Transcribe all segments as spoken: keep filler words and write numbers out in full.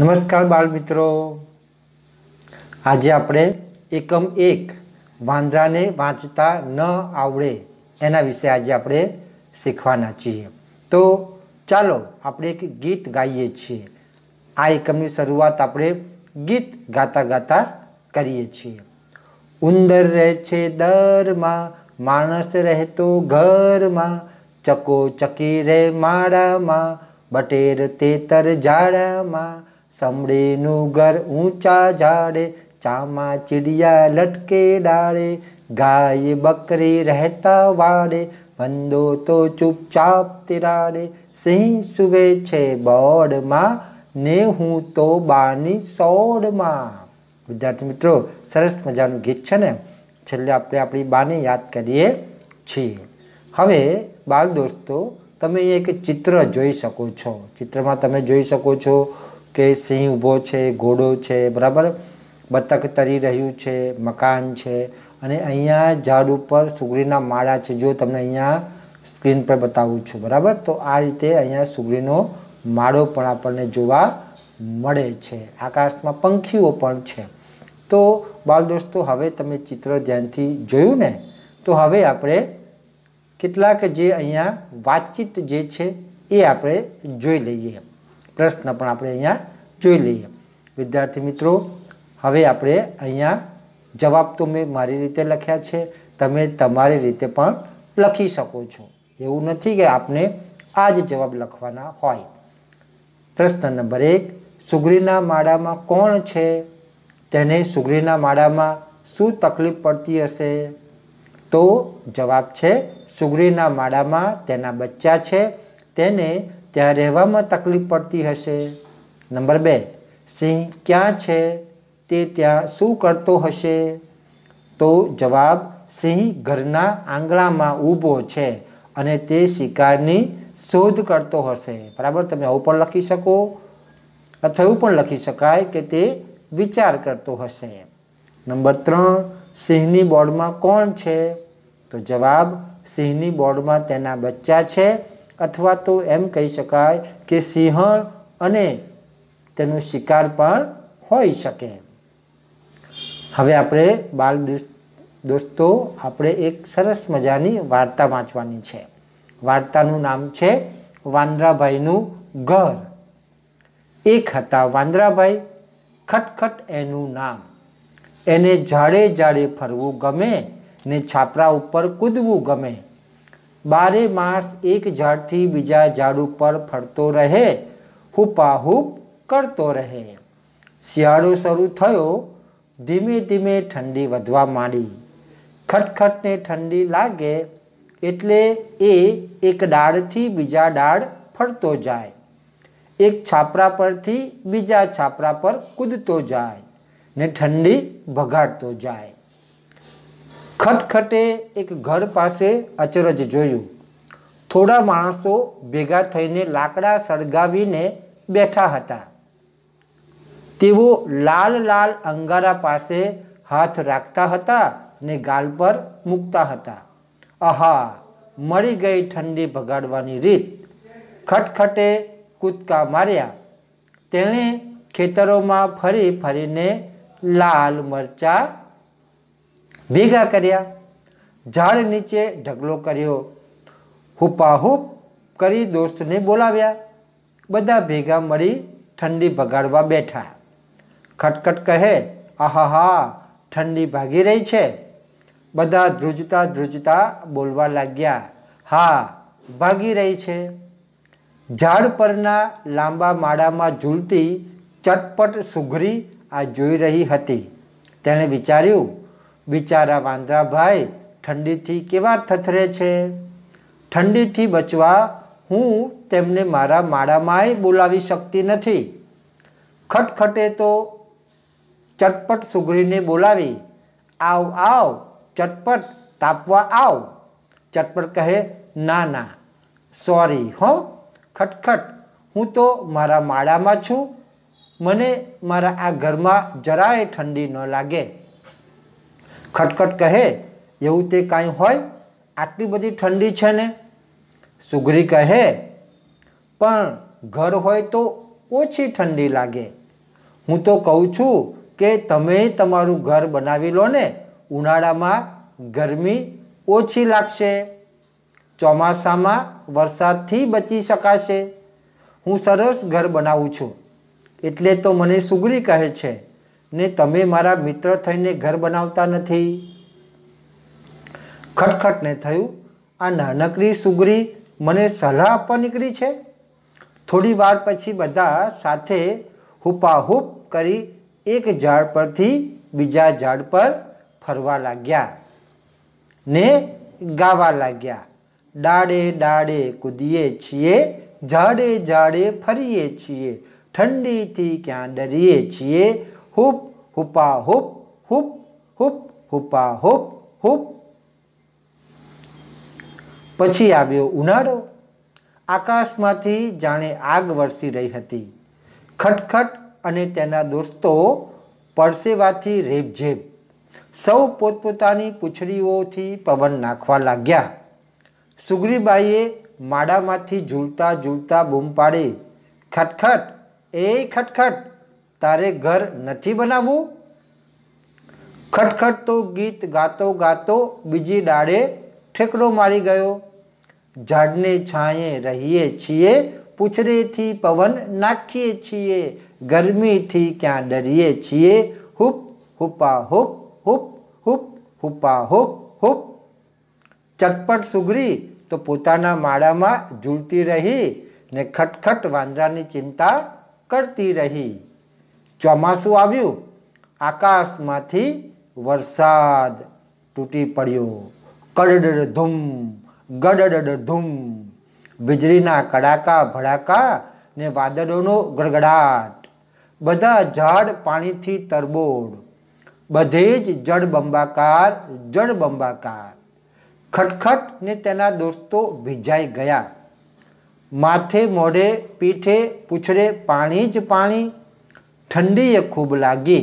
नमस्कार बाल मित्रों, आज आपणे एकम एक वांद्रा ने वांचता न आवड़े एना विषे आज आपणे शीखवाना छीए। तो चालो आपणे एक गीत गाईए छीए। आ एकमनी शरूआत आपणे गीत गाता गाता करीए छीए। उंदर रहे छे दर मां, माणस रहेतो घर मां, चको चकी रे माड़ा मां, बटेर तेतर झाड़ा मां, समड़ीनु घर ऊंचा झाड़े, चामा चिड़िया लटके डाड़े, गाय बकरी रहता वाड़े, वंदो तो चुपचाप तिराड़े, सिंह सुवे छे बोड़ मां, ने हूँ तो बानी सोड़ मां। विद्यार्थी मित्रों, सरस मजानुं गीत छे ने। छेल्ले आपणे आपणी बाने याद करीए छीए। हवे बाल दोस्तों, तमे एक चित्र जोई शको छो। चित्रमां तमे जोई शको छो के सिंह ऊभो छे, घोड़ो छे, बराबर, बतक तरी रह्युं छे, मकान छे अने अहींया झाड़ उपर सुगरीना माळा छे। जो तमने अहींया स्क्रीन पर बतावुं छुं, बराबर। तो आ रीते अहींया सुगरीनो माळो पण आपणने जोवा मळे छे। आकाशमां पंखीओ पण छे। तो बाल दोस्तों, हवे तमे चित्र ध्यानथी जोयुं ने। तो हवे आपणे કેટલાક જે અહીંયા વાતચીત જે છે એ આપણે જોઈ લઈએ। પ્રશ્ન પણ આપણે અહીંયા જોઈ લઈએ। વિદ્યાર્થી મિત્રો, હવે આપણે અહીંયા જવાબ તો મેં મારી રીતે લખ્યા છે, તમે તમારી રીતે પણ લખી શકો છો। એવું નથી કે આપને આ જ જવાબ લખવાના હોય। પ્રશ્ન નંબર એક, સુગરીના માળામાં કોણ છે? તેને સુગરીના માળામાં શું તકલીફ પડતી હશે? तो जवाब छे सुगरीना माळामां तेना बच्चा छे, तेने त्यां रहेवामां तकलीफ पड़ती हशे। नंबर बे, सिंह क्यां छे? ते त्यां शुं करतो हशे? तो जवाब सिंह घरना आंगणामां ऊभो छे अने ते शिकारनी शोध करतो हशे। बराबर, तमे आવું पण लखी शको अथवा एवुं पण लखी शकाय के ते विचार करतो हशे। नंबर त्रण, सिंहनी बोर्डमां कोण छे? तो जवाब सिंहनी बोर्डमां तेना बच्चा छे, अथवा तो एम कही शकाय के सिंहण अने तेनो शिकार पण होई शके। हवे आपणे बाल दोस्तों, आपणे एक सरस मजानी वार्ता वांचवानी छे। वार्तानुं नाम छे वांद्राभाईनुं घर। एक हता वांद्राभाई, खटखट एनुं नाम। एने झाड़े झाड़े फरवुं गमे ने छापरा उपर कूदवुं गमे। बारे मास एक झाड़थी बीजा झाड़ उपर फरतो रहे, हुपाहुप करतो रहे। शियाळो शरू थयो, धीमे धीमे ठंडी वधवा मांडी। खटखट ने ठंडी लागे एटले ए एक डाळथी बीजा डाळ फरतो जाय, एक छापरा परथी बीजा छापरा पर कूदतो जाय ने ठंडी भगाड़तो जाय। खटखटे एक घर पासे अचरज जोयुं। थोड़ा माणसो भेगा थईने लाकड़ा सळगावीने बेठा हता। तेओ लाल लाल अंगारा पासे हाथ राखता हता ने गाल पर मूकता हता। आहा, मळी गई ठंडी भगाड़वानी रीत। खटखटे कूदका मार्या। तेणे खेतरोमां फरी फरीने लाल मरचा भेगा कर्या। झाड़ नीचे ढगलो कर्यो। हुपाहुप करी दोस्तने बोलाव्या। बधा भेगा मळी ठंडी भगाड़वा बैठा। खटखट कहे, आहा, ठंडी भागी रही छे। बधा ध्रुजता ध्रुजता बोलवा लाग्या, हाँ, भागी रही छे। झाड़ परना लांबा माळामां झूलती चटपट सुगरी आ जोई रही हती। तेणे विचार्युं, बिचारा वांद्राभाई ठंडीथी केवा थथरे छे। ठंडीथी बचवा हूँ तेमने मारा माळामांय बोलावी शकती नथी। खटखटे तो चटपट सुगरीने बोलावी, आव आव चटपट, तापवा आव। चटपट कहे, ना ना, सॉरी हो खटखट, हूँ तो मारा माळामां छुं, मने मारा आ घरमां जराय ठंडी न लागे। खटखट कहे, एवुं ते कांई होय, आटली बधी ठंडी छे ने। सुगरी कहे, पण घर होय तो ओછી ठंडी लागे, हूँ तो कहूँ छूं के तमे तमारुं घर बनावी लो ने, उनाळामां गरमी ओछी लागशे, ચોમાસામાં વરસાદથી બચી શકાશે। હું સરસ ઘર બનાવું છું એટલે તો મને સુગરી કહે છે ને તમે મારા મિત્ર થઈને ઘર બનાવતા નથી। ખટખટને થયું, આ નાનકડી સુગરી મને સલાહ આપવા નીકળી છે। થોડી વાર પછી બધા સાથે હુપાહુપ કરી એક ઝાડ પરથી બીજા ઝાડ પર ફરવા લાગ્યા ને ગાવા લાગ્યા। डाड़े डाड़े कूदीए छीए, झाड़े झाड़े फरीए छीए, ठंडी थी क्या डरीए छीए, हुप हुपा हुप हुप हुप हुपा हुप हुप। पछी आव्यो उनाळो। आकाशमांथी जाणे आग वरसी रही हती। खटखट अने तेना दोस्तो परसेवाथी रेबझेब सौ पोतपोतानी पूछड़ीओथी पवन नाखवा लाग्या। सुग्रीबाईए माड़ामांथी झूलता झूलता बूम पाड़ी, खटखट ए खटखट तारे घर नथी बनावू? खटखट तो गीत गातो गातो बीजी डाळे ठेकड़ो मारी गयो। झाड़ने छाये रहीए छीए, पूछड़ेथी पवन नाखीए छीए, गरमीथी क्या डरीए छीए, हुप हुपा हुप हुप हुप हुपा हुप हुप। चटपट सुगरी तो पोताना माळामां झूलती रही ने खटखट वांदरानी चिंता करती रही। ચોમાસું આવ્યું। आकाशमांथी वरसाद तूटी पड्यो। कड़डड़ धूम गडडड़ धूम, वीजळीना कड़ाका भड़ाका ने वादळोनो गड़गड़ाट। बधा झाड़ पाणीथी तरबोळ, बधे ज जळबंबाकार जळबंबाकार। खटखट ने तेना दोस्तों भीजाई गया। माथे मोढे पीठे पूछड़े पाणी ज पाणी। ठंडी ए खूब लागी।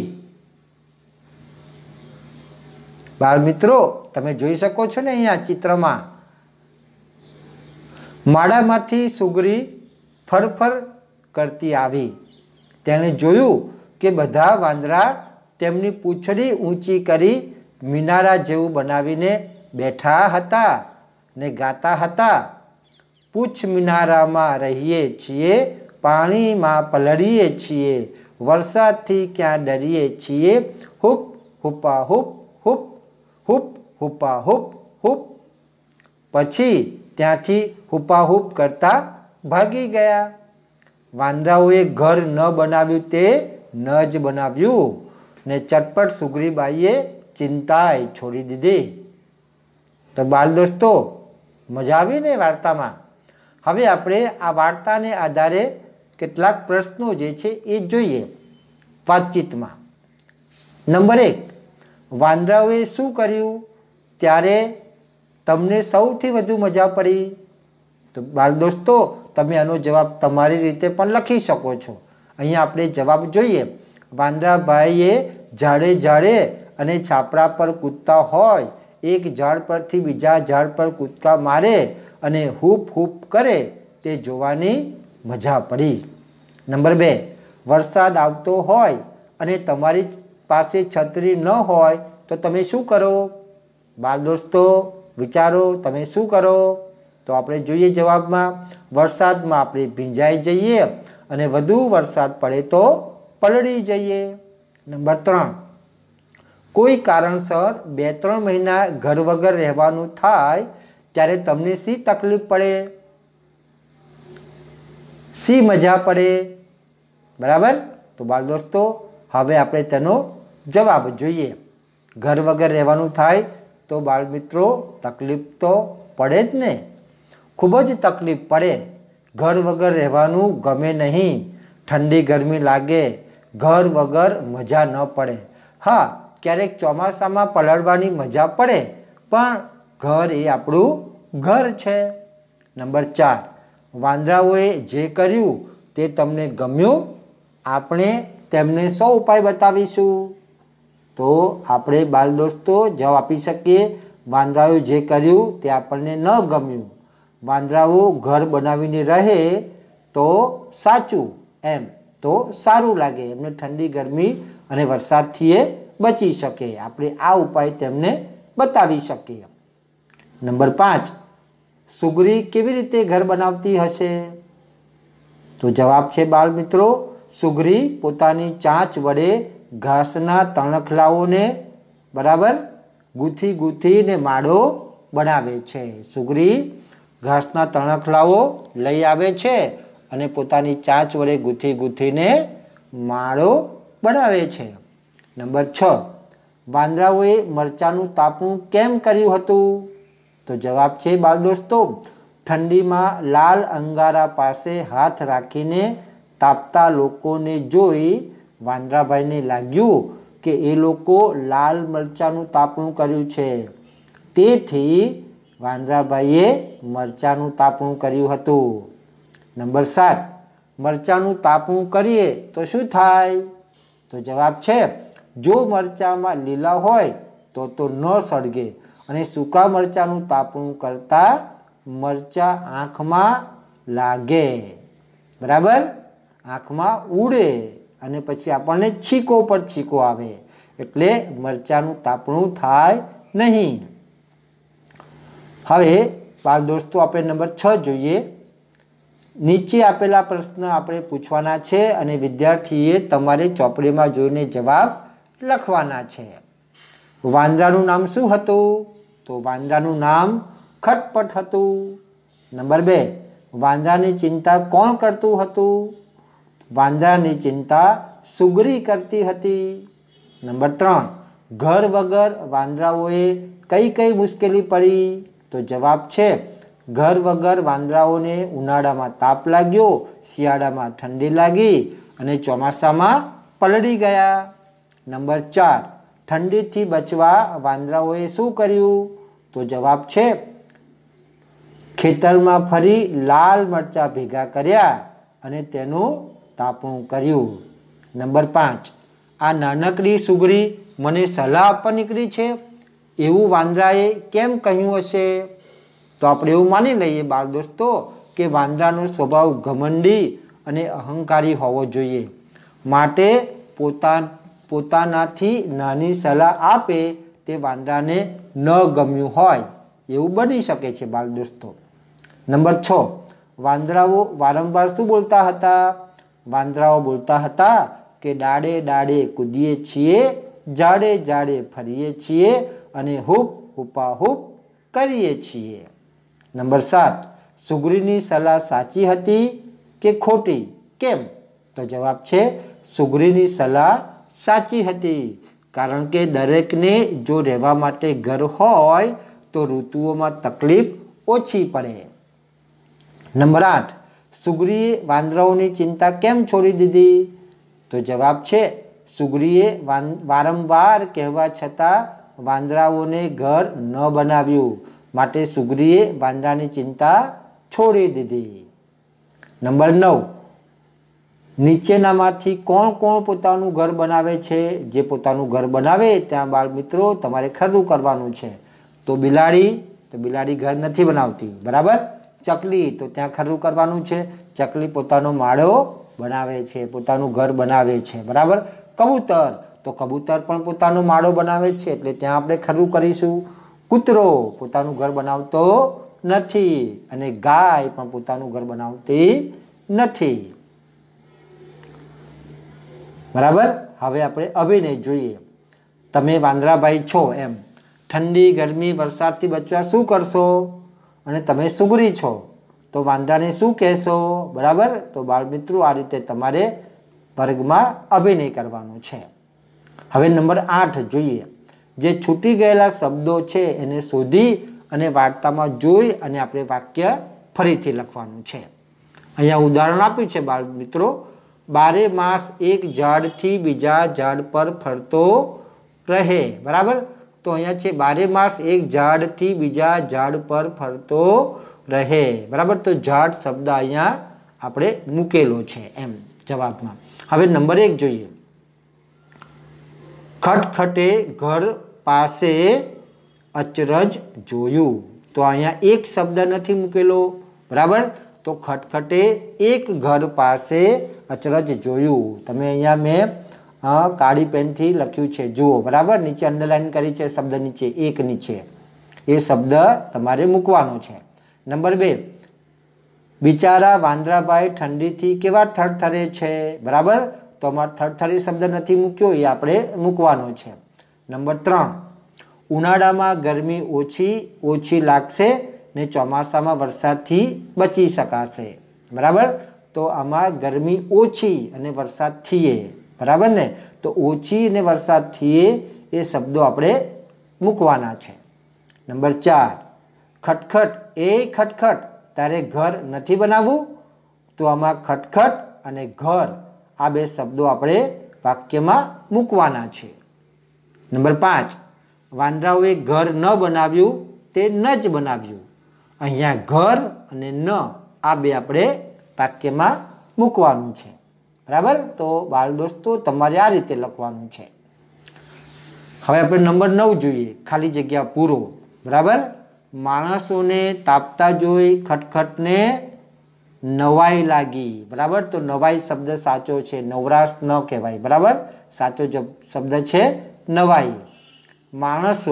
बाल मित्रों तमे जोई शको छो ने अहींया चित्रमां माळामांथी सुगरी फरफर करती आवी। तेणे जोयुं के बधा वांदरा तेमनी पूछड़ी ऊंची करी मिनारा जेवुं बनावीने बैठा हता ने गाता हता। पूछ मिनारा में रहीए छीए, पाणी में पलळीए छीए, वरसादथी क्या डरीए छीए, हुप हुपा हुप हुप हुप हुपा हुप हुप। पछी त्यांथी हुपाहुप करता भागी गया। वांदराओए घर न बनाव्युं ते न ज बनाव्युं ने चटपट सुग्रीबाईए चिंताए छोड़ी दीधी। तो बाल दोस्तों मजा आवी ने वार्तामां। हवे आपणे आ वार्ताने आधारे केटलाक प्रश्नों जे छे ए जोईए वातचीतमां। नंबर एक, वांदराओए शुं कर्युं त्यारे तमने सौथी वधु मजा पड़ी? तो बाल दोस्तों तमे आनो जवाब तमारी रीते पण लखी शको छो। अहींया आपणे जवाब जोईए। वांदरा भाईए झाड़े झाड़े अने छापरा पर कूदता होय एक झाड़ परथी बीजा झाड़ पर कूदका मारे अने हूप हूप करे ते जोवानी मजा पड़ी। नंबर बे, वरसाद आवतो होय अने तमारी पासे छतरी न होय तो तमे शुं करो? बाल दोस्तों विचारो तमे शुं करो? तो आपणे जोईए जवाबमां वरसादमां आपणे भींजाई जईए अने वधु वरसाद पड़े तो पलળી जईए। नंबर त्रण, कोई कारणसर बे त्रण महीना घर वगर रहेवानुं थाय त्यारे तमने शी तकलीफ पड़े, शी मजा पड़े? बराबर। तो बाल दोस्तों हवे आपणे तेनो जवाब जोईए। घर वगर रहेवानुं थाय तो बाल मित्रों तकलीफ तो पड़े ज ने, खूब ज तकलीफ पड़े। घर वगर रहेवानुं गमे नहीं, ठंडी गर्मी लागे, घर वगर मजा न पड़े। हाँ, क्यारेक ચોમાસામાં પલળવાની મજા પડે પણ ઘર એ આપણું ઘર છે। નંબર ચાર, વાંદરાઓએ જે કર્યું તે તમને ગમ્યું? આપણે તેમને સો ઉપાય બતાવીશું। તો આપણે બાલ દોસ્તો જવાબ આપી શકીએ વાંદરાઓએ જે કર્યું તે આપણને ન ગમ્યું। વાંદરાઓ ઘર બનાવીને રહે તો સાચું એમ। तो सारूं लागे, एमने ठंडी गरमी अने वरसादथी ए बची शके। आपणे आ उपाय तेमने बतावी शकीए। नंबर पांच, सुगरी केवी रीते घर बनावती हशे? तो जवाब छे बाल मित्रों, सुगरी पोतानी चांच वडे घासना तणखलाओने बराबर गूंथी गूंथीने माळो बनावे छे। सुगरी घासना तणखलाओ लई आवे छे अने पोतानी चांच वडे गूंथी गूंथीने माळो बनावे छे। नंबर छ, वांदराओए मरचाનું તાપણું કેમ કર્યું હતું? તો જવાબ છે બાળ દોસ્તો, ઠંડીમાં લાલ અંગારા પાસે હાથ રાખીને તાપતા લોકોને જોઈ વાંદરાભાઈને લાગ્યું કે એ લોકો લાલ મરચાનું તાપણું કર્યું છે, તેથી વાંદરાભાઈએ મરચાનું તાપણું કર્યું હતું। નંબર સાત, મરચાનું તાપણું કરીએ તો શું થાય? તો જવાબ છે, જો મરચામાં લીલા હોય તો તો ન સળગે અને સૂકા મરચાનું તાપણું કરતા મરચા આંખમાં લાગે, બરાબર, આંખમાં ઉડે અને પછી આપણને છીકો પર છીકો આવે, એટલે મરચાનું તાપણું થાય નહીં। હવે બાળ દોસ્તો આપણે નંબર છ જોઈએ। નીચે આપેલા પ્રશ્ન આપણે પૂછવાના છે અને વિદ્યાર્થીએ તમારે ચોપડીમાં જોઈને જવાબ લખવાના છે। વાંદરાનું નામ શું હતું? તો વાંદરાનું નામ ખટપટ હતું। નંબર બે, વાંદરાની ચિંતા કોણ કરતું હતું? વાંદરાની ચિંતા સુગરી કરતી હતી। નંબર ત્રણ, ઘર વગર વાંદરાઓએ કઈ કઈ મુશ્કેલી પડી? તો જવાબ છે, ઘર વગર વાંદરાઓને ઉનાળામાં તાપ લાગ્યો, શિયાળામાં ઠંડી લાગી અને ચોમાસામાં પલળી ગયા। નંબર ચાર, ઠંડીથી બચવા વાંદરાઓએ શું કર્યું? તો જવાબ છે, ખેતરમાં ફરી લાલ મરચા ભેગા કર્યા અને તેનું તાપણું કર્યું। નંબર પાંચ, આ નાનકડી સુગરી મને સલાહ આપવા નીકળી છે એવું વાંદરાએ કેમ કહ્યું હશે? તો આપણે એવું માની લઈએ બાળ દોસ્તો કે વાંદરાનો સ્વભાવ ઘમંડી અને અહંકારી હોવો જોઈએ, માટે પોતા પોતાનાથી નાની સલાહ આપે તે વાંદરાને ન ગમ્યું હોય એવું બની શકે છે બાળ દોસ્તો। નંબર છ, વાંદરાઓ વારંવાર શું બોલતા હતા? વાંદરાઓ બોલતા હતા કે ડાળે ડાળે કૂદીએ છીએ, ઝાડે ઝાડે ફરીએ છીએ અને હૂપ હુપા હૂપ કરીએ છીએ। નંબર સાત, સુગરીની સલાહ સાચી હતી કે ખોટી? કેમ? તો જવાબ છે, સુગરીની સલાહ સાચી હતી, કારણ કે દરેકને જો રહેવા માટે ઘર હોય તો ઋતુઓમાં તકલીફ ઓછી પડે। નંબર આઠ, સુગરીએ વાંદરાઓની ચિંતા કેમ છોડી દીધી? તો જવાબ છે, સુગરીએ વારંવાર કહેવા છતાં વાંદરાઓને ઘર ન બનાવ્યું, માટે સુગરીએ વાંદરાની ચિંતા છોડી દીધી। નંબર નવ, નીચેનામાંથી કોણ કોણ પોતાનું ઘર બનાવે છે? જે પોતાનું ઘર બનાવે ત્યાં બાળ મિત્રો તમારે ખરું કરવાનું છે। તો બિલાડી, તો બિલાડી ઘર નથી બનાવતી, બરાબર। ચકલી, તો ત્યાં ખરું કરવાનું છે, ચકલી પોતાનો માળો બનાવે છે, પોતાનું ઘર બનાવે છે, બરાબર। કબૂતર, તો કબૂતર પણ પોતાનો માળો બનાવે છે, એટલે ત્યાં આપણે ખરું કરીશું। કૂતરો પોતાનું ઘર બનાવતો નથી અને ગાય પણ પોતાનું ઘર બનાવતી નથી, બરાબર। હવે આપણે અભિનય જોઈએ। તમે વાંદરાભાઈ છો એમ, ઠંડી ગરમી વરસાદથી બચવા શું કરશો? અને તમે સુગરી છો તો વાંદરાને શું કહેશો? બરાબર। તો બાળ મિત્રો આ રીતે તમારે વર્ગમાં અભિનય કરવાનો છે। હવે નંબર આઠ જોઈએ। જે છૂટી ગયેલા શબ્દો છે એને શોધી અને વાર્તામાં જોઈ અને આપણે વાક્ય ફરીથી લખવાનું છે। અહીંયા ઉદાહરણ આપ્યું છે બાળ મિત્રો, બારે માસ એક ઝાડથી બીજા ઝાડ પર ફરતો રહે, બરાબર। તો અહીંયા છે બારે માસ એક ઝાડથી બીજા ઝાડ પર ફરતો રહે, બરાબર। તો ઝાડ શબ્દ અહીંયા આપણે મૂકેલો છે એમ જવાબમાં। હવે નંબર એક જોઈએ। ખટખટે ઘર પાસે અચરજ જોયું, તો અહીંયા એક શબ્દ નથી મૂકેલો, બરાબર। તો तो खटखटे एक घर पासे अचरज जोयुं। तमे अहींया मैं काળી पेनथी लख्युं छे, जुओ बराबर। नीचे अंडरलाइन करी छे शब्द नीचे, एक नीचे ए शब्द तमारे मूकवानो छे। नंबर बे, बिचारा वांद्राभाई ठंडीथी केवा थरथरे छे, बराबर। तो अमारे थरथरे शब्द नथी मूक्यो, ए आपणे मूकवानो छे। नंबर त्रण, उनाळामां गरमी ओછી ओછી लागशे ने ચોમાસામાં વરસાદથી બચી શકાશે, બરાબર। તો આમાં ગરમી ઓછી અને વરસાદ થઈએ, બરાબર ને। તો ઓછી અને વરસાદ થઈએ એ શબ્દો આપણે મૂકવાના છે। નંબર ચાર, ખટખટ એ ખટખટ તારે ઘર નથી બનાવવું, તો આમાં ખટખટ અને ઘર આ બે શબ્દો આપણે વાક્યમાં મૂકવાના છે। નંબર પાંચ, વાંદરાઓએ ઘર ન બનાવ્યું તે ન જ બનાવ્યું। અહીંયા ઘર અને ન આ બે આપણે વાક્યમાં મૂકવાનું છે, બરાબર। તો બાળ દોસ્તો તમારે આ રીતે લખવાનું છે। હવે આપણે નંબર નવ જોઈએ, ખાલી જગ્યા પૂરો, બરાબર। માણસોને તાપતા જોઈ ખટખટને નવાઈ લાગી, બરાબર। તો નવાઈ શબ્દ સાચો છે, નવરાશ ન કહેવાય, બરાબર। સાચો શબ્દ છે નવાઈ। માણસો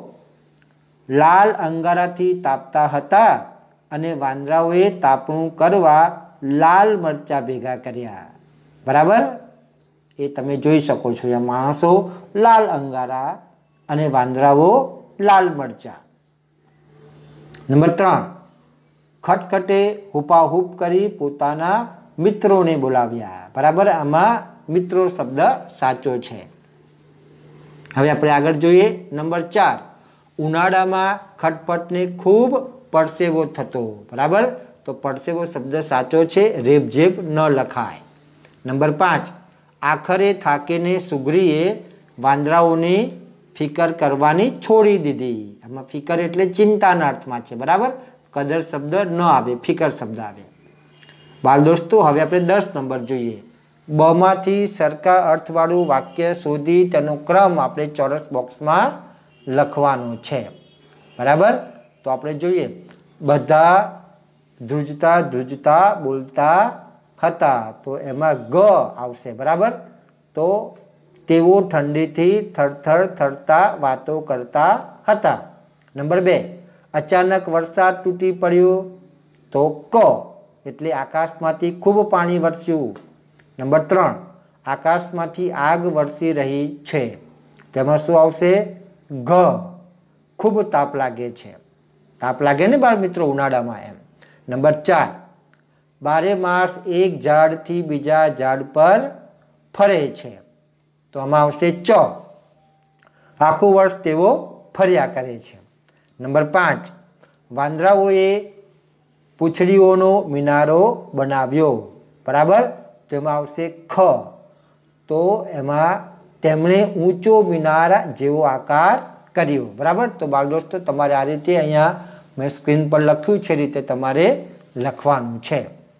લાલ અંગારાથી તાપતા હતા અને વાંદરાઓએ તાપણું કરવા લાલ મરચા ભેગા કર્યા, બરાબર। એ તમે જોઈ શકો છો, આ માણસો લાલ અંગારા અને વાંદરાઓ લાલ મરચા। નંબર ત્રણ, ખટખટે હુપાહુપ કરી પોતાના મિત્રોને બોલાવ્યા, બરાબર। આમાં મિત્રો શબ્દ સાચો છે। હવે આપણે આગળ જોઈએ। નંબર ચાર, ઉનાળામાં ખટપટને ખૂબ પરસેવો થતો, બરાબર। તો પરસેવો શબ્દ સાચો છે, રેબઝેબ ન લખાય। નંબર પાંચ, આખરે થાકીને સુગ્રીએ વાંદરાઓની ફિકર કરવાની છોડી દીધી। આમાં ફિકર એટલે ચિંતાના અર્થમાં છે, બરાબર। કદર શબ્દ ન આવે, ફિકર શબ્દ આવે। બાળ દોસ્તો હવે આપણે દસ નંબર જોઈએ। બમાંથી સરખા અર્થવાળું વાક્ય શોધી તેનો ક્રમ આપણે ચોરસ બોક્સમાં લખવાનો છે, બરાબર। તો આપણે જોઈએ, બધા ધ્રુજતા ધ્રુજતા બોલતા હતા, તો એમાં ગ આવશે, બરાબર। તો તેઓ ઠંડીથી થરથર થરતા વાતો કરતા હતા। નંબર બે, અચાનક વરસાદ તૂટી પડ્યો, તો ક એટલે આકાશમાંથી ખૂબ પાણી વરસ્યું। નંબર ત્રણ, આકાશમાંથી આગ વરસી રહી છે, તેમાં શું આવશે? ઘ, ખૂબ તાપ લાગે છે, તાપ લાગે ને બાળ મિત્રો ઉનાળામાં એમ। નંબર ચાર, બારે માસ એક ઝાડથી બીજા ઝાડ પર ફરે છે, તો આમાં આવશે ચ, આખું વર્ષ તેઓ ફર્યા કરે છે। નંબર પાંચ, વાંદરાઓએ પૂંછડીઓનો મિનારો બનાવ્યો, બરાબર। તેમાં આવશે ખ, તો એમાં તેમણે ઊંચો મિનારા જેવો આકાર કર્યો, બરાબર। તો બાળ દોસ્તો તમારે આ રીતે અહીંયા મેં સ્ક્રીન પર લખ્યું છે રીતે તમારે લખવાનું છે।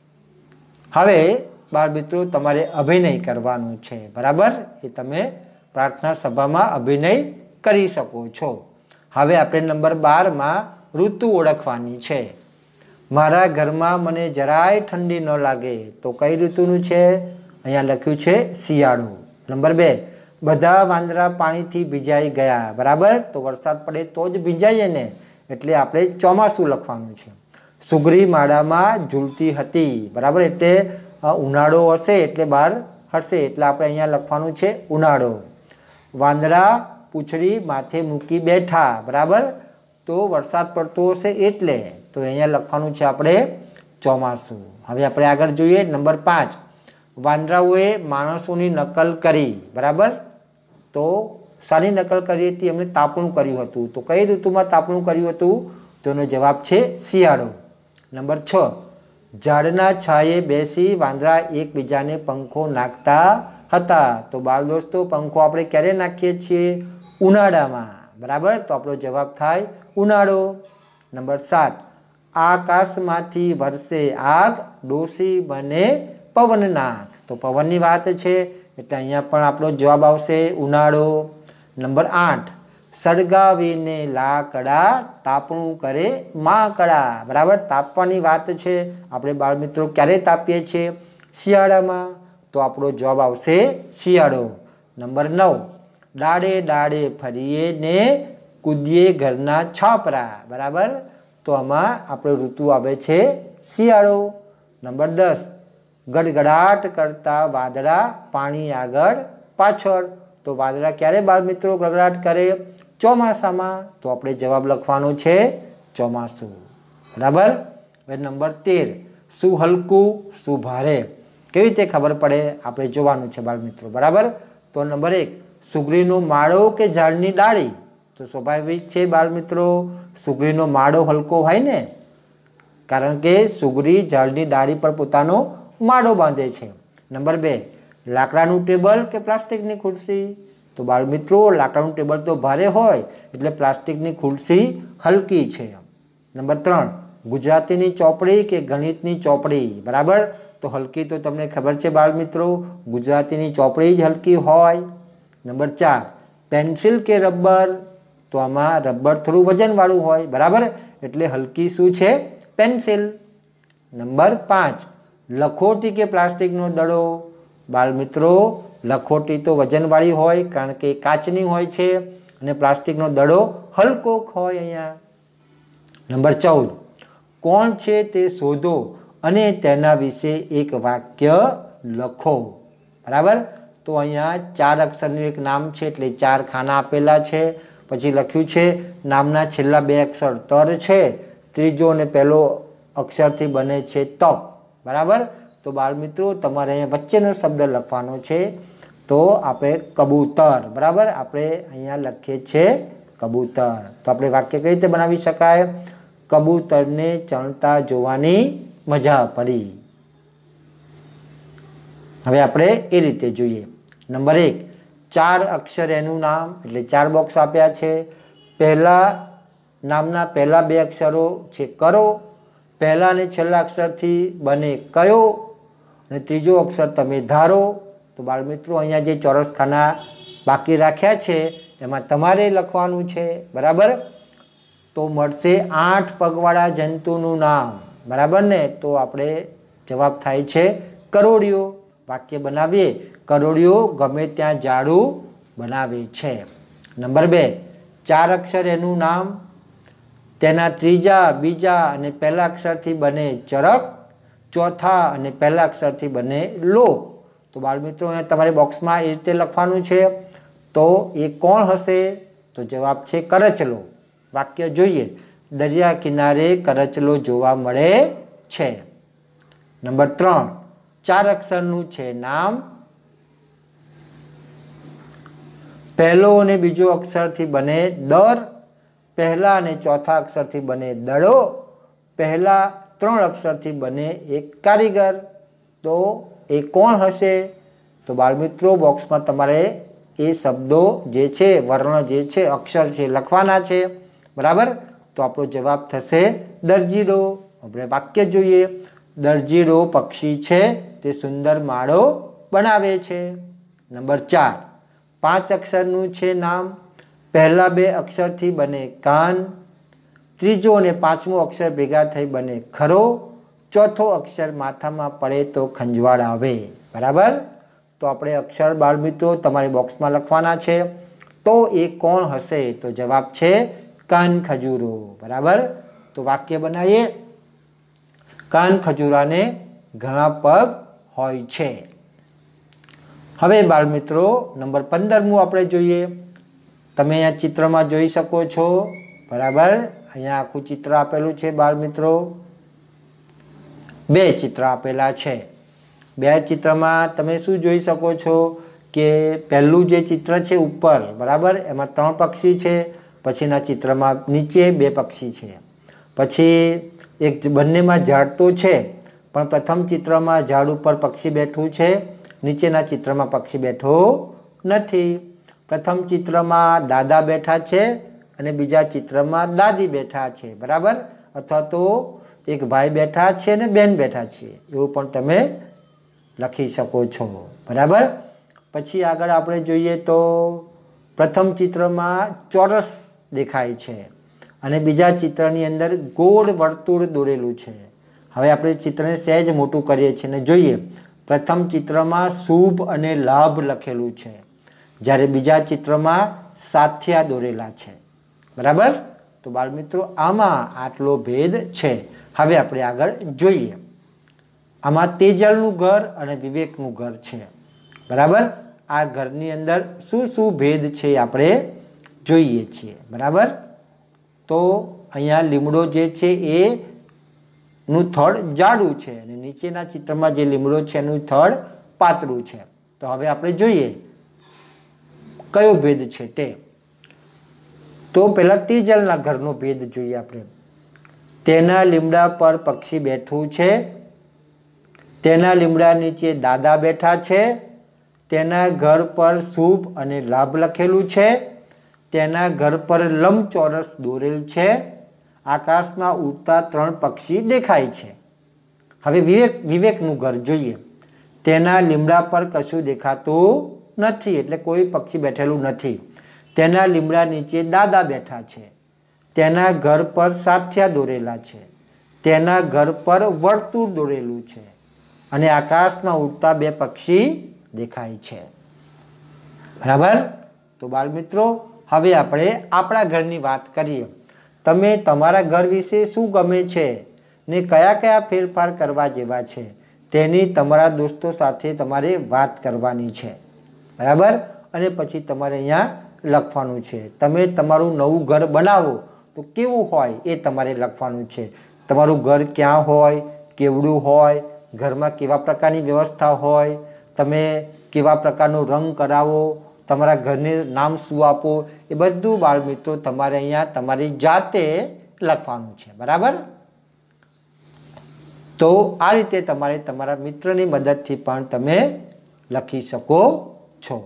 હવે બાળ મિત્રો તમારે અભિનય કરવાનું છે, બરાબર। એ તમે પ્રાર્થના સભામાં અભિનય કરી શકો છો। હવે આપણે નંબર બારમાં ઋતુ ઓળખવાની છે। મારા ઘરમાં મને જરાય ઠંડી ન લાગે, તો કઈ ઋતુનું છે? અહીંયા લખ્યું છે શિયાળો। નંબર બે, બધા વાંદરા પાણીથી ભીંજાઈ ગયા, બરાબર। તો વરસાદ પડે તો જ ભીંજાઈએ ને, એટલે આપણે ચોમાસું લખવાનું છે। સુગરી માળામાં ઝૂલતી હતી, બરાબર। એટલે ઉનાળો હશે એટલે બહાર હશે, એટલે આપણે અહીંયા લખવાનું છે ઉનાળો। વાંદરા પૂંછડી માથે મૂકી બેઠા, બરાબર। તો વરસાદ પડતો હશે એટલે, તો અહીંયા લખવાનું છે આપણે ચોમાસું। હવે આપણે આગળ જોઈએ। નંબર પાંચ, વાંદરાઓએ માણસોની નકલ કરી, બરાબર। તો શાની નકલ કરી હતી? એમણે તાપણું કર્યું હતું, તો કઈ ઋતુમાં તાપણું કર્યું હતું? તો એનો જવાબ છે શિયાળો। નંબર છ, ઝાડના છાયે બેસી વાંદરા એકબીજાને પંખો નાખતા હતા, તો બાળ દોસ્તો પંખો આપણે ક્યારે નાખીએ છીએ? ઉનાળામાં, બરાબર। તો આપણો જવાબ થાય ઉનાળો। નંબર સાત, આકાશમાંથી વરસે આગ, ડોસી બને પવન નાક, તો પવનની વાત છે એટલે અહીંયા પણ આપણો જવાબ આવશે ઉનાળો। નંબર આઠ, સળગાવીને લાકડા તાપણું કરે માકડા। બરાબર, તાપવાની વાત છે। આપણે બાળ મિત્રો ક્યારે તાપીએ છીએ? શિયાળામાં। તો આપણો જવાબ આવશે શિયાળો। નંબર નવ, ડાળે ડાળે ફરીએ ને કૂદીએ ઘરના છાપરા। બરાબર, તો આમાં આપણો ઋતુ આવે છે શિયાળો। નંબર દસ, ગડગડાટ કરતા વાદળા પાણી આગળ પાછળ। તો વાદળા ક્યારે બાળ મિત્રો ગડગડાટ કરે? ચોમાસામાં। તો આપણે જવાબ લખવાનો છે ચોમાસું। બરાબર। હવે નંબર તેર, શું હલકું શું ભારે? કેવી રીતે ખબર પડે? આપણે જોવાનું છે બાળ મિત્રો। બરાબર, તો નંબર એક, સુગરીનો માળો કે ઝાડની ડાળી? તો સ્વાભાવિક છે બાળ મિત્રો, સુગરીનો માળો હલકો હોય ને, કારણ કે સુગરી ઝાડની ડાળી પર પોતાનો માળો બાંધે છે। નંબર બે, લાકડાનું ટેબલ કે પ્લાસ્ટિકની ખુરશી? તો બાળ મિત્રો, લાકડાનું ટેબલ તો ભારે હોય એટલે પ્લાસ્ટિકની ખુરશી હલકી છે। નંબર ત્રણ, ગુજરાતીની ચોપડી કે ગણિતની ચોપડી? બરાબર, તો હલકી તો તમને ખબર છે બાળ મિત્રો, ગુજરાતીની ચોપડી જ હલકી હોય। નંબર ચાર, પેન્સિલ કે રબર? તો આમાં રબર થોડું વજનવાળું હોય। બરાબર, એટલે હલકી શું છે? પેન્સિલ। નંબર પાંચ, લખોટી કે પ્લાસ્ટિકનો દડો? બાળ મિત્રો, લખોટી તો વજનવાળી હોય કારણ કે કાચની હોય છે અને પ્લાસ્ટિકનો દડો હલકો હોય અહીંયા। નંબર ચૌદ, કોણ છે તે શોધો અને તેના વિશે એક વાક્ય લખો। બરાબર, તો અહીંયા ચાર અક્ષરનું એક નામ છે એટલે ચાર ખાના આપેલા છે। પછી લખ્યું છે નામના છેલ્લા બે અક્ષર તર છે, ત્રીજો અને પહેલો અક્ષરથી બને છે તક। બરાબર, તો બાળ મિત્રો તમારે અહીંયા વચ્ચેનો શબ્દ લખવાનો છે। તો આપણે કબૂતર। બરાબર, આપણે અહીંયા લખીએ છીએ કબૂતર। તો આપણે વાક્ય કઈ રીતે બનાવી શકાય? કબૂતરને ચણતા જોવાની મજા પડી। હવે આપણે એ રીતે જોઈએ। નંબર એક, ચાર અક્ષર એનું નામ, એટલે ચાર બોક્સ આપ્યા છે। પહેલા નામના પહેલા બે અક્ષરો છે કરો, પહેલા અને છેલ્લા અક્ષરથી બને કયો, અને ત્રીજો અક્ષર તમે ધારો। તો બાળ મિત્રો અહીંયા જે ચોરસ ખાના બાકી રાખ્યા છે એમાં તમારે લખવાનું છે। બરાબર, તો મળશે આઠ પગવાળા જંતુનું નામ। બરાબર ને, તો આપણે જવાબ થાય છે કરોડિયો। વાક્ય બનાવીએ, કરોડિયો ગમે ત્યાં ઝાડું બનાવે છે। નંબર બે, ચાર અક્ષર એનું નામ, તેના ત્રીજા બીજા અને પહેલા અક્ષરથી બને ચરક, ચોથા અને પહેલા અક્ષરથી બને લો। તો બાળ મિત્રો અહીંયા તમારે બોક્સમાં એ રીતે લખવાનું છે। તો એ કોણ હશે? તો જવાબ છે કરચલો। વાક્ય જોઈએ, દરિયા કિનારે કરચલો જોવા મળે છે। નંબર ત્રણ, ચાર અક્ષરનું છે નામ, પહેલો અને બીજો અક્ષરથી બને દર, પહેલા અને ચોથા અક્ષરથી બને દડો, પહેલા ત્રણ અક્ષરથી બને એક કારીગર। તો એ કોણ હશે? તો બાળ મિત્રો બોક્સમાં તમારે એ શબ્દો જે છે, વર્ણ જે છે, અક્ષર છે લખવાના છે। બરાબર, તો આપણો જવાબ થશે દરજીડો। આપણે વાક્ય જોઈએ, દરજીડો પક્ષી છે તે સુંદર માળો બનાવે છે। નંબર ચાર, પાંચ અક્ષરનું છે નામ, પહેલા બે અક્ષરથી બને કાન, ત્રીજો અને પાંચમો અક્ષર ભેગા થઈ બને ખરો, ચોથો અક્ષર માથામાં પડે તો ખંજવાળ આવે। બરાબર, તો આપણે અક્ષર બાળ મિત્રો તમારી બોક્સમાં લખવાના છે। તો એ કોણ હશે? તો જવાબ છે કાન ખજૂરો। બરાબર, તો વાક્ય બનાવીએ, કાન ખજૂરાને ઘણા પગ હોય છે। હવે બાળ મિત્રો નંબર પંદરમું આપણે જોઈએ। તમે અહીંયા ચિત્રમાં જોઈ શકો છો। બરાબર, અહીંયા આખું ચિત્ર આપેલું છે બાળ મિત્રો, બે ચિત્ર આપેલા છે। બે ચિત્રમાં તમે શું જોઈ શકો છો કે પહેલું જે ચિત્ર છે ઉપર, બરાબર, એમાં ત્રણ પક્ષી છે, પછીના ચિત્રમાં નીચે બે પક્ષી છે, પછી એક બંનેમાં ઝાડ તો છે પણ પ્રથમ ચિત્રમાં ઝાડ ઉપર પક્ષી બેઠું છે, નીચેના ચિત્રમાં પક્ષી બેઠો નથી। પ્રથમ ચિત્રમાં દાદા બેઠા છે અને બીજા ચિત્રમાં દાદી બેઠા છે। બરાબર, અથવા તો એક ભાઈ બેઠા છે અને બેન બેઠા છે, એવું પણ તમે લખી શકો છો। બરાબર, પછી આગળ આપણે જોઈએ તો प्रथम चित्र में चौरस देखाय छे अने बीजा चित्रनी अंदर गोल वर्तुळ दोरेलुं छे। हवे आपणे चित्रने सहज मोटुं करीए छीए ने जोईए। प्रथम चित्र में शुभ अने लाभ लखेलुं छे, ज्यारे बीजा चित्र में साथिया दोरेला छे। बराबर। तो बाळमित्रो आमां आटलो भेद छे। हवे आपणे आगळ जोईए। आमां तेजलनुं घर अने विवेकनुं घर छे। बराबर। आ घरनी अंदर शुं शुं भेद छे आपणे जोईए छीए। बराबर। तो अहींया લીમડો जे छे ए નું થડ જાડું છે અને નીચેના ચિત્રમાં જે લીમડો છે એનું થડ પાતળું છે। તો હવે આપણે જોઈએ કયો ભેદ છે તે। તો પહેલા તેજલના ઘરનો ભેદ જોઈએ આપણે। તેના લીમડા પર પક્ષી બેઠું છે, તેના લીમડા નીચે દાદા બેઠા છે, તેના ઘર પર શુભ અને લાભ લખેલું છે, તેના ઘર પર લંબચોરસ દોરેલ છે, आकाशमां उड़ता त्रण पक्षी देखाय छे। हवे विवेक विवेकनुं घर जोईए। तेना લીમડા पर कशुं देखातुं नथी, एटले कोई पक्षी बैठेलुं नथी। तेना લીમડા नीचे दादा बैठा छे, तेना घर पर साथिया दोरेला छे, तेना घर पर वर्तुळ दोरेलुं छे अने आकाशमां उड़ता बे पक्षी देखाय छे। बराबर। तो बाळमित्रो हवे आपणे आपणा घरनी वात करीए। तमे तमारा घर विषे शुं गमे छे ने कया कया फेरफार करवा जेवा छे तेनी तमारा दोस्तों साथे तमारे वात करवानी छे। बराबर। अने पछी तमारे अहींया लखवानुं छे। तमे तमारुं नवुं घर बनावो तो केवुं होय ए तमारे लखवानुं छे। तमारुं घर क्यां होय, केवडुं होय, घरमां केवा प्रकारनी व्यवस्था होय, तमे केवा प्रकारनो रंग करावो, तमारा घरने नाम शुं आपो, ए बधुं बाळमित्रो तमारे अहींया तमारी जाते लखवानुं छे। बराबर। तो आ रीते तमारे तमारा मित्रनी मददथी पण तमे लखी शको छो।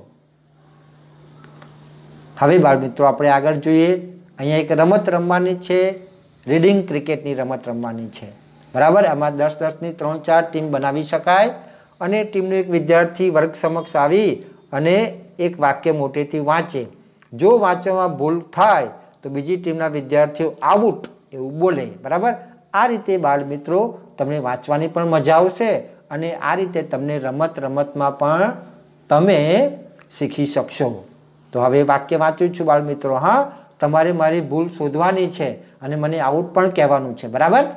हवे बाळमित्रो आपणे आगळ जोईए। अहींया एक रमत रमवानी छे, रीडिंग क्रिकेटनी रमत रमवानी छे। बराबर। आमां दस दस नी त्रण चार टीम बनावी शकाय अने टीमनो एक विद्यार्थी वर्ग समक्ष आवी अने एक वाक्य मोटेथी वाँचे। जो वाँचवामां भूल थाय तो बीजी टीमना विद्यार्थीओ आउट एवुं बोले। बराबर। आ रीते बाळमित्रो तमने वाँचवानी पण मजा आवशे अने आ रीते तमने रमत रमतमां पण तमे शीखी शकशो। तो हवे वाक्य वाँचुं छुं बाळमित्रो। हाँ, तमारे मारी भूल शोधवानी छे अने मने आउट पण कहेवानुं छे। बराबर।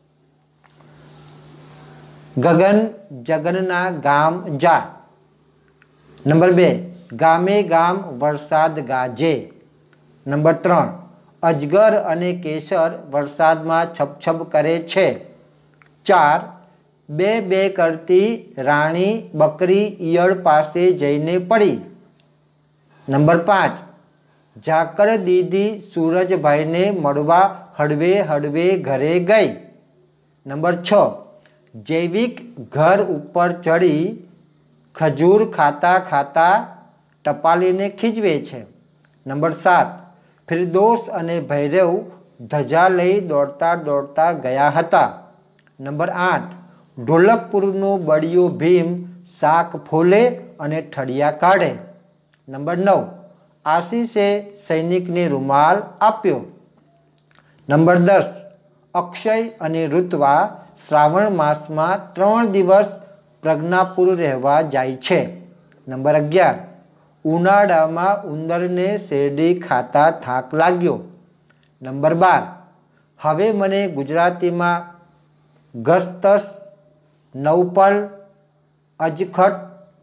गगन जगनना गाम जा। नंबर बे, गामे गाम वरसाद गाजे। नंबर त्रण, अजगर अने केसर वरसादमां छप छप करे छे। चार, बे बे करती राणी बकरी ईयळ पासे जईने पड़ी। नंबर पांच, झाकड़ दीदी सूरजभाई ने मळवा हळवे हळवे घरे गई। नंबर छ, जैविक घर उपर चढ़ी खजूर खाता खाता टपाली ने खीजवे छे। नंबर सात, फिरदोस अने भैरव धजा लई दौड़ता दौड़ता गया हता। नंबर आठ, ढोलकपुरनो बड़ियो भीम शाक फोले अने ठड़िया काढ़े। नंबर नौ, आशीषे सैनिक ने रुमाल आप्यो। नंबर दस, अक्षय अने ऋत्वा श्रावण मास में त्रण दिवस प्रज्ञापुर रहवा जाय छे। नंबर अगियार, उनाळा में उंदर ने शेरडी खाता थाक लाग्यो। नंबर बार, हवे मने गुजराती में गस्तस नवपल अजखट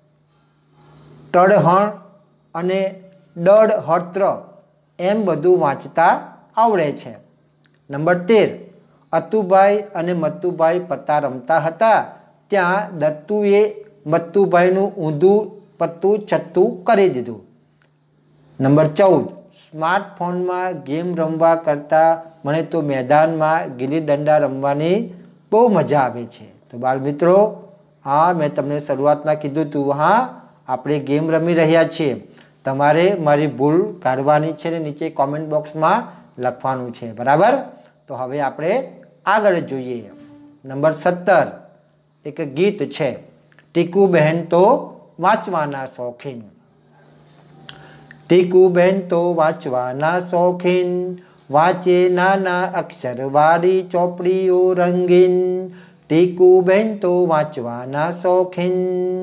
टड़हण अने डड़हत्र एम बधुं वाँचता आवड़े छे। नंबर तेर, अतुभाई अने मत्तुभाई पत्ता रमता हता त्यां दत्तुए मत्तुभाईनुं ऊंधुं पत्तुं छत्तुं करी दीधुं। नंबर चौदह, स्मार्टफोन में गेम रमवा करता मने तो मैदान में गिल्ली दंडा रमवानी बहु मजा आवे छे। तो बाल मित्रों, हाँ, मैं तमने शुरुआत में कीधुं तुं, हाँ, आपणे गेम रमी रह्या छीए। तमारे मारी भूल काढवानी छे ने नीचे कॉमेंट बॉक्स में लखवानुं छे। बराबर। तो हवे आपणे आगळ जोईए। नंबर सत्तर, एक गीत छे, टीकू बहन तो वाँचवाना शौकीन। ટીકુબેન તો વાંચવાના શોખીન, વાંચે નાના અક્ષર વાળી ચોપડીઓ રંગીન, ટીકુબેન તો વાંચવાના શોખીન.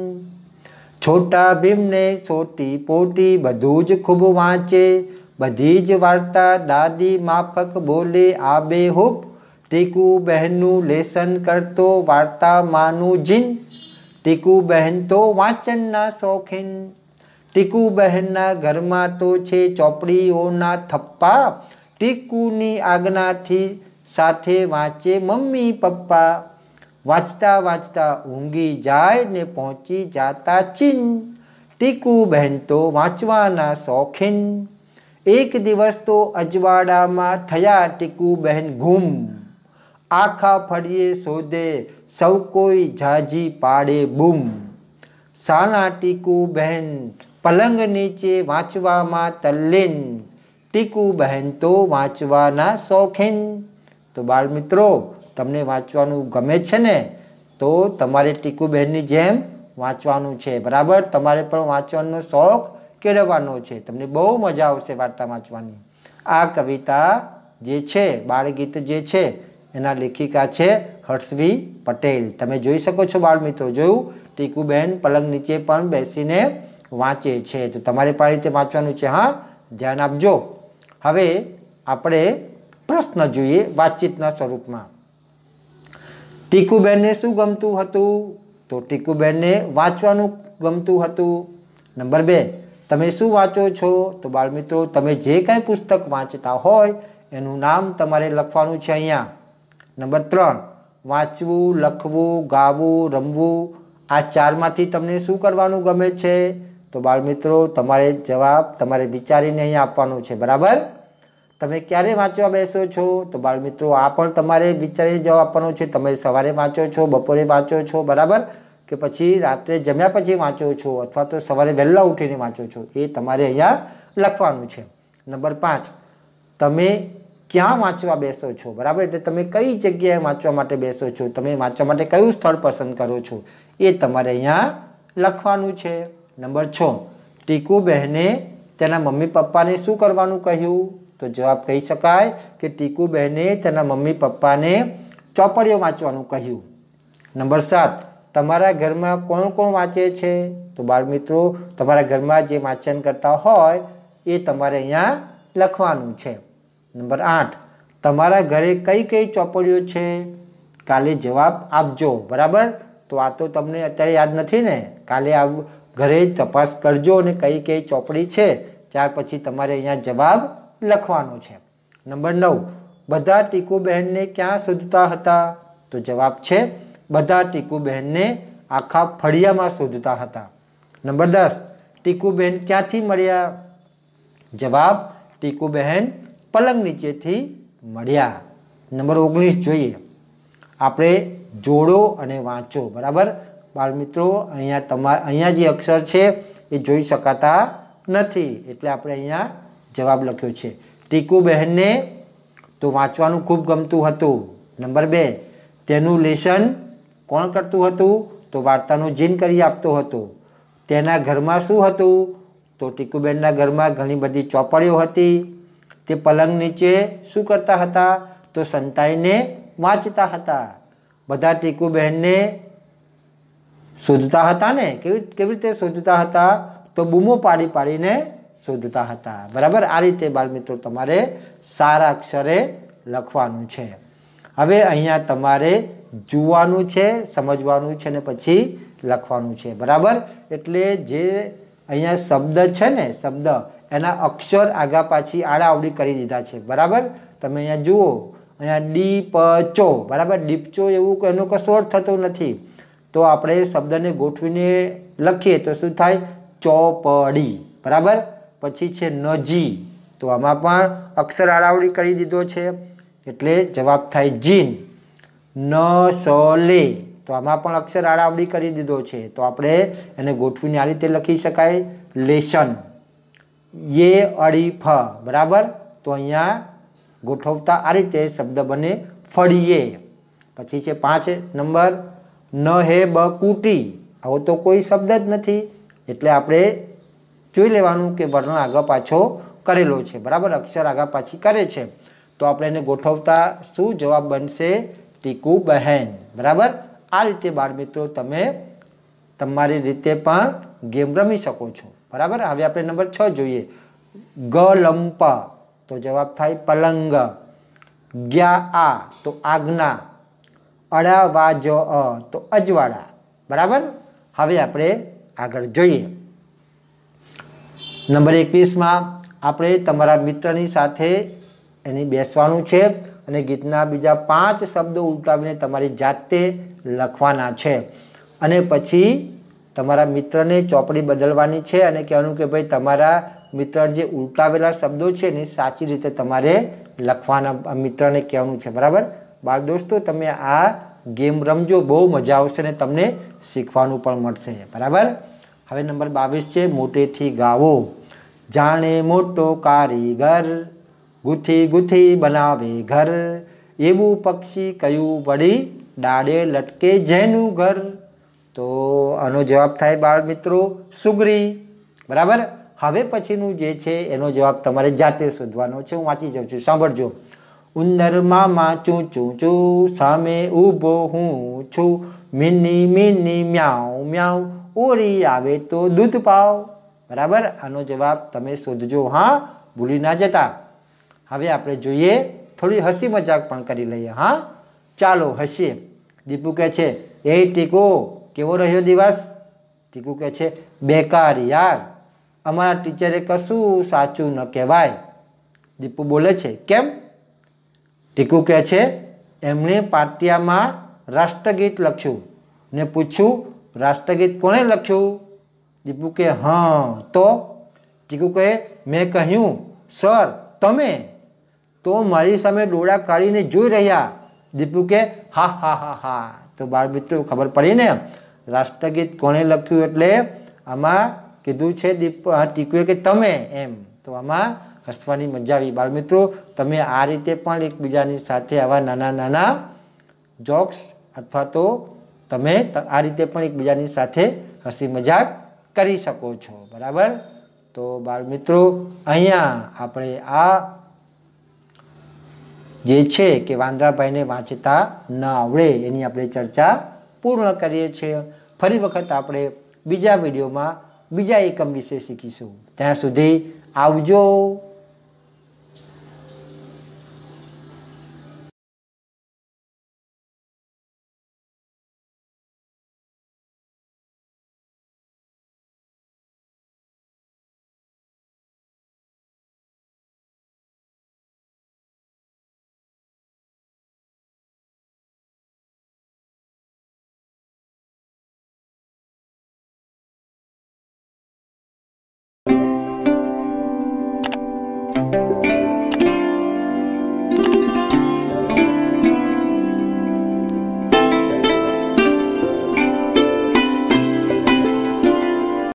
છોટા ભીમને સોટી પોટી બધું જ ખૂબ વાંચે, બધી જ વાર્તા દાદી માફક બોલે આબેહૂબ, ટીકુબહેનનું લેસન કરતો વાર્તા માનું જીન, ટીકુબહેન તો વાંચનના શોખીન. ટીકુબહેનના ઘરમાં તો છે ચોપડીઓના થપ્પા, ટીકુની આજ્ઞાથી સાથે વાંચે મમ્મી પપ્પા, વાંચતા વાંચતા ઊંઘી જાય ને પહોંચી જાતા ચીન, ટીકુબહેન તો વાંચવાના શોખીન. એક દિવસ તો અજવાળામાં થયા ટીકુબહેન ગુમ, આખા ફળીએ શોધે સૌ કોઈ ઝાઝી પાડે બૂમ, સાના ટીકુબહેન પલંગ નીચે વાંચવામાં તલ્લીન, ટીકુબહેન તો વાંચવાના શોખીન. તો બાળ મિત્રો, તમને વાંચવાનું ગમે છે ને? તો તમારે ટીકુબહેનની જેમ વાંચવાનું છે, બરાબર? તમારે પણ વાંચવાનો શોખ કેળવવાનો છે. તમને બહુ મજા આવશે વાર્તા વાંચવાની. આ કવિતા જે છે, બાળગીત જે છે, એના લેખિકા છે હર્ષવી પટેલ. તમે જોઈ શકો છો બાળ મિત્રો, જોયું? ટીકુબહેન પલંગ નીચે પણ બેસીને વાંચે છે. તો તમારે પણ આ રીતે વાંચવાનું છે. હા, ધ્યાન આપજો. હવે આપણે પ્રશ્ન જોઈએ વાતચીતના સ્વરૂપમાં. ટીકુબહેનને શું ગમતું હતું? તો ટીકુબહેનને વાંચવાનું ગમતું હતું. નંબર બે, તમે શું વાંચો છો? તો બાળ મિત્રો, તમે જે કાંઈ પુસ્તક વાંચતા હોય એનું નામ તમારે લખવાનું છે અહીંયા. નંબર ત્રણ, વાંચવું, લખવું, ગાવું, રમવું, આ ચારમાંથી તમને શું કરવાનું ગમે છે? તો બાળ મિત્રો, તમારે જવાબ તમારે વિચારીને અહીંયા આપવાનો છે, બરાબર? તમે ક્યારે વાંચવા બેસો છો? તો બાળ મિત્રો, આ પણ તમારે વિચારીને જવાબ આપવાનો છે. તમે સવારે વાંચો છો, બપોરે વાંચો છો, બરાબર? કે પછી રાત્રે જમ્યા પછી વાંચો છો, અથવા તો સવારે વહેલા ઉઠીને વાંચો છો, એ તમારે અહીંયા લખવાનું છે. નંબર પાંચ, તમે ક્યાં વાંચવા બેસો છો? બરાબર, એટલે તમે કઈ જગ્યાએ વાંચવા માટે બેસો છો, તમે વાંચવા માટે કયું સ્થળ પસંદ કરો છો, એ તમારે અહીંયા લખવાનું છે. નંબર છ, ટીકુબહેને તેના મમ્મી પપ્પાને શું કરવાનું કહ્યું? તો જવાબ કહી શકાય કે ટીકુબહેને તેના મમ્મી પપ્પાને ચોપડીઓ વાંચવાનું કહ્યું. નંબર સાત, તમારા ઘરમાં કોણ કોણ વાંચે છે? તો બાળ મિત્રો, તમારા ઘરમાં જે વાંચન કરતા હોય એ તમારે અહીંયા લખવાનું છે. નંબર આઠ, તમારા ઘરે કઈ કઈ ચોપડીઓ છે? કાલે જવાબ આપજો, બરાબર? તો આ તો તમને અત્યારે યાદ નથી ને, કાલે આ ઘરે તપાસ કરજો અને કઈ કઈ ચોપડી છે, ત્યાર પછી તમારે અહીંયા જવાબ લખવાનો છે. નંબર નવ, બધા ટીકુબહેનને ક્યાં શોધતા હતા? તો જવાબ છે બધા ટીકુબહેનને આખા ફળિયામાં શોધતા હતા. નંબર દસ, ટીકુબહેન ક્યાંથી મળ્યા? જવાબ, ટીકુબહેન પલંગ નીચેથી મળ્યા. નંબર ઓગણીસ જોઈએ, આપણે જોડો અને વાંચો, બરાબર? બાળ મિત્રો, અહીંયા તમારે અહીંયા જે અક્ષર છે એ જોઈ શકાતા નથી, એટલે આપણે અહીંયા જવાબ લખ્યો છે. ટીકુબહેનને તો વાંચવાનું ખૂબ ગમતું હતું. નંબર બે, તેનું લેસન કોણ કરતું હતું? તો વાર્તાનું જીન કરી આપતો હતો. તેના ઘરમાં શું હતું? તો ટીકુબહેનના ઘરમાં ઘણી બધી ચોપડીઓ હતી. તે પલંગ નીચે શું કરતા હતા? તો સંતાઈને વાંચતા હતા. બધા ટીકુબહેનને શોધતા હતા ને, કેવી કેવી રીતે શોધતા હતા? તો બૂમો પાડી પાડીને શોધતા હતા, બરાબર? આ રીતે બાળ મિત્રો તમારે સારા અક્ષરે લખવાનું છે. હવે અહીંયા તમારે જોવાનું છે, સમજવાનું છે ને પછી લખવાનું છે, બરાબર? એટલે જે અહીંયા શબ્દ છે ને, શબ્દ એના અક્ષર આગા પાછી આડાઅવળી કરી દીધા છે, બરાબર? તમે અહીંયા જુઓ, અહીંયા ડીપચો, બરાબર? ડીપચો એવું એનો કશો અર્થ થતો નથી. તો આપણે શબ્દને ગોઠવીને લખીએ તો શું થાય? ચોપડી, બરાબર? પછી છે નજી, તો આમાં પણ અક્ષર આડાઅવળી કરી દીધો છે, એટલે જવાબ થાય જીન. નસલે, તો આમાં પણ અક્ષર આડાઅવળી કરી દીધો છે, તો આપણે એને ગોઠવીને આ રીતે લખી શકાય, લેશન. યે અડી ફ, બરાબર? તો અહીંયા ગોઠવતા આ રીતે શબ્દ બને ફળીએ. પછી છે પાંચ નંબર, ન હે બ કુટી, આવો તો કોઈ શબ્દ જ નથી, એટલે આપણે જોઈ લેવાનું કે વર્ણ આગળ પાછો કરેલો છે, બરાબર, અક્ષર આગળ પાછી કરે છે. તો આપણે એને ગોઠવતા શું જવાબ બનશે? ટીકુ બહેન, બરાબર. આ રીતે બાળ મિત્રો તમે તમારી રીતે પણ ગેમ રમી શકો છો, બરાબર. હવે આપણે નંબર છ જોઈએ. ગલંપ તો જવાબ થાય પલંગ. ગયા આ તો આજ્ઞા. અડા વા જ અ તો અજવાળા, બરાબર. હવે આપણે આગળ જોઈએ. નંબર એકવીસમાં આપણે તમારા મિત્રની સાથે એની બેસવાનું છે અને ગીતના બીજા પાંચ શબ્દો ઉલટાવીને તમારી જાતે લખવાના છે અને પછી તમારા મિત્રને ચોપડી બદલવાની છે અને કહેવાનું કે ભાઈ તમારા મિત્ર જે ઉલટાવેલા શબ્દો છે ને સાચી રીતે તમારે લખવાના, મિત્રને કહેવાનું છે, બરાબર. બાળ દોસ્તો તમે આ ગેમ રમજો, બહુ મજા આવશે અને તમને શીખવાનું પણ મળશે, બરાબર. હવે નંબર બાવીસ છે. મોટેથી ગાવો. જાણે મોટો કારીગર ગૂંથી ગૂંથી બનાવે ઘર, એવું પક્ષી કયું વળી ડાળે લટકે જેનું ઘર. તો આનો જવાબ થાય બાળ મિત્રો સુગરી, બરાબર. હવે પછીનું જે છે એનો જવાબ તમારે જાતે શોધવાનો છે. હું વાંચી જાઉં છું, સાંભળજો. ઉંદર મામા ચૂં ચૂં ચૂં, સામે ઊભો હું છું, મિની મિની મ્યાઉ મ્યાઉ, ઓરી આવે તો દૂધ પાવ, બરાબર. આનો જવાબ તમે શોધજો, હા, ભૂલી ના જતા. હવે આપણે જોઈએ, થોડી હસી મજાક પણ કરી લઈએ, હા, ચાલો હસીએ. દીપુ કહે છે, એ ટીકો કેવો રહ્યો દિવસ? ટીકુ કહે છે, બેકાર યાર, અમારા ટીચરે કશું સાચું ન કહેવાય. દીપુ બોલે છે, કેમ? ટીકુ કહે છે, એમણે પાટિયામાં રાષ્ટ્રગીત લખ્યું ને પૂછ્યું રાષ્ટ્રગીત કોણે લખ્યું? દીપુ કહે, હા તો? ટીકુ કહે, મેં કહ્યું સર તમે તો મારી સામે ડોળા કાઢીને જોઈ રહ્યા. દીપુ કહે, હા હા હા હા. તો બાળ મિત્રો ખબર પડી ને રાષ્ટ્રગીત કોણે લખ્યું એટલે આમાં કીધું છે દીપ ટીકુએ કે તમે એમ. તો આમાં હસવાની મજા આવી. બાળ મિત્રો તમે આ રીતે પણ એકબીજાની સાથે આવા નાના નાના જોક્સ અથવા તો તમે આ રીતે પણ એકબીજાની સાથે હસી મજાક કરી શકો છો, બરાબર. તો બાળ મિત્રો અહીંયા આપણે આ જે છે કે વાંદરાભાઈને વાંચતા ન આવડે એની આપણે ચર્ચા પૂર્ણ કરીએ છીએ. ફરી વખત આપણે બીજા વિડીયોમાં બીજા એકમ વિશે શીખીશું. ત્યાં સુધી આવજો.